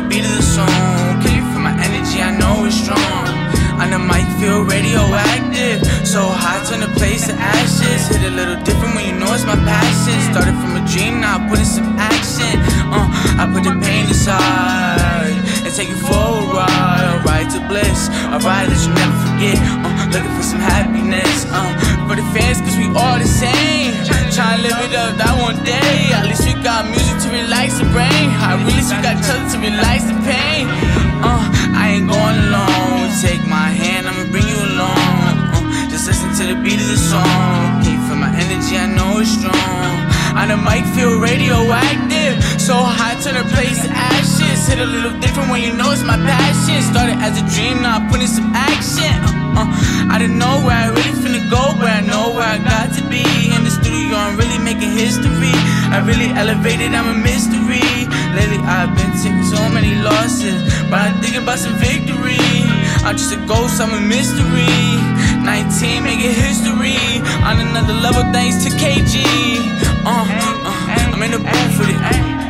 the beat of the song. Can you feel my energy? I know it's strong. On the mic, feel radioactive. So hot, turn the place to ashes. Hit a little different when you know it's my passion. Started from a dream, now I put in some action. I put the pain aside and take you for a ride to bliss, a ride that you never forget. Looking for some happiness. For the fans, cause we all the same. Tryna live it up that one day. At least we got music to relax the brain. At least we got each other to relax the pain. I ain't going alone. Take my hand, I'ma bring you along. Just listen to the beat of the song. Can you feel my energy? I know it's strong. On the mic, feel radioactive. So hot, turn the place to ashes. Hit a little different when you know it's my passion. Started as a dream, now I put in some action. I didn't know where I really finna go, but I know where I got to be. In the studio, I'm really making history. I really elevated, I'm a mystery. Lately, I've been taking so many losses, but I'm thinking about some victory. I'm just a ghost, I'm a mystery. 19, making history. On another level, thanks to KG. I'm in the booth with it.